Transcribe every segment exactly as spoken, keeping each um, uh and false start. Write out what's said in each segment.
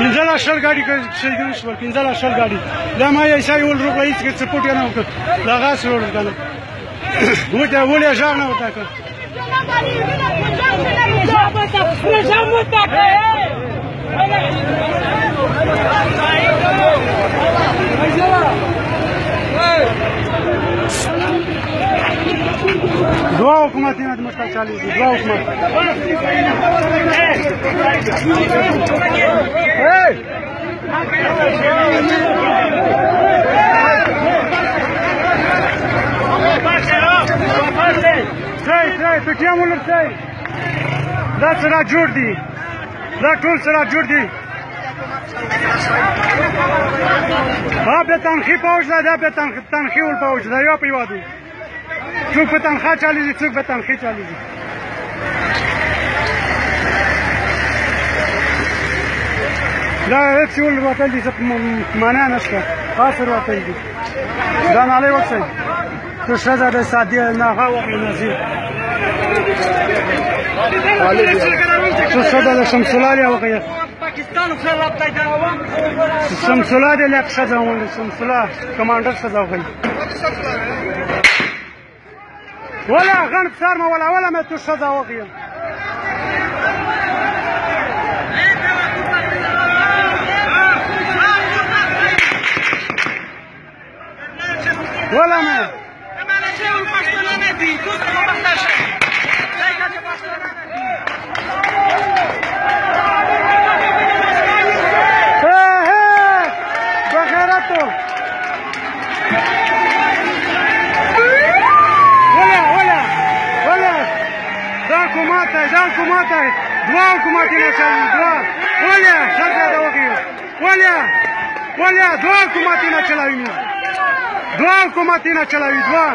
پنځه شل ګاډي شهیدان شول پنځه شل ګاډي دا ما یې شای ول روغ هیڅ کې سپورټ نه وکړ دا غاس ورول کنه وته ولې ځان نه وتا کړ دوا حکومتونه د مشکل چالي دي دوا حکومت ځای ځای پټیا مولر ځای دا سره جوړ دي دا ټول سره جوړ دي دا به تنخي پوج ده دا به تنخي ول پوج ده یو په یوادو څوک په تنخوا چالي څوک په تنخي چالي دا هیڅ ول وتل دي معنا نشته خاصر وتل دي دا نه لوي وڅي تو شزا د سادي نه هوا په نزي تو شزا د شمسولالي وغير پاکستان سره رابطه ده شمسولا د لک شزا ول شمسولا کمانډر شزا وغير ولا غن بصار ما ولا ولا ما تشهد وغير ولا ما ما لا شيء والبشتنا ندي كنت ما بحتاج ايه ايه بخيرته حکومت دا حکومت دوا حکومتونه چلوي دوا ولې څنګه دا وکړي ولې ولې دوا حکومتونه چلوي دوا حکومتونه چلوي دوا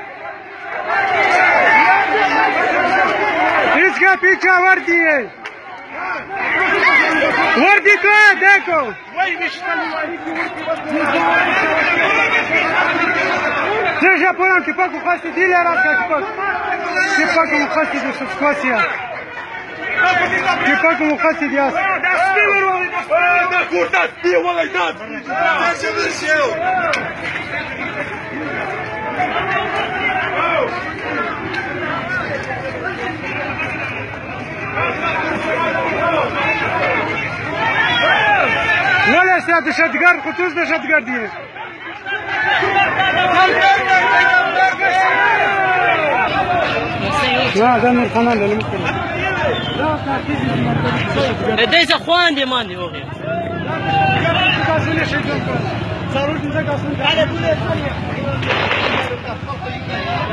इसका पीछा वर्दी है वर्दी को है देखो Ты же понял, ты пока хочешь дилер рассказать, ты пока хочешь до Швеция, ты пока хочешь диас. Да спилер, да курта спил, валай да. Зачем ты сел? ولا سيد دشتګر خصوص دشتګر دی لا ده نور خانان له ممكن دې څه خوان دي مان دی وګه تاسو نه شئ ضروري ځکه تاسو